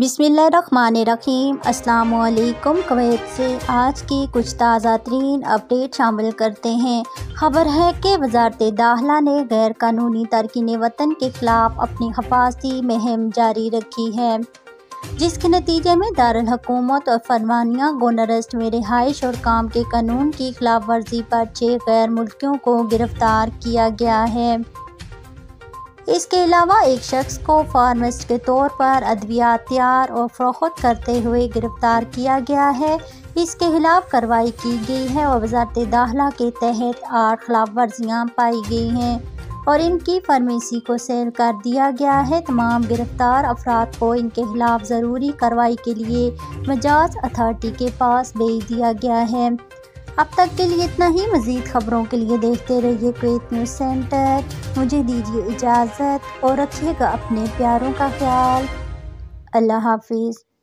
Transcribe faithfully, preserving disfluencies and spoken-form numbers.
बिस्मिल्लाहिर्रहमानिर्रहीम। अस्सलाम वालेकुम। कुवैत से आज की कुछ ताज़ा तरीन अपडेट शामिल करते हैं। खबर है कि वज़ारत दाखिला ने गैर कानूनी तारकीन वतन के खिलाफ अपनी हिफाजती मुहिम जारी रखी है, जिसके नतीजे में दारुल हुकूमत और फरमानिया गोनरेस्ट में रिहाइश और काम के कानून की खिलाफ वर्जी पर छह गैर मुल्कियों को गिरफ्तार किया गया है। इसके अलावा एक शख्स को फार्मासिस्ट के तौर पर अद्वियात तैयार और फरोख्त करते हुए गिरफ्तार किया गया है। इसके खिलाफ कार्रवाई की गई है और वज़ारत दाखिला के तहत आठ खिलाफ वर्जियाँ पाई गई हैं और इनकी फार्मेसी को सेल कर दिया गया है। तमाम गिरफ्तार अफराद को इनके खिलाफ ज़रूरी कार्रवाई के लिए मजाज अथॉरिटी के पास भेज दिया गया है। अब तक के लिए इतना ही। मज़ीद खबरों के लिए देखते रहिए कुवैत न्यूज़ सेंटर। मुझे दीजिए इजाज़त और रखिएगा अपने प्यारों का ख्याल। अल्लाह हाफिज़।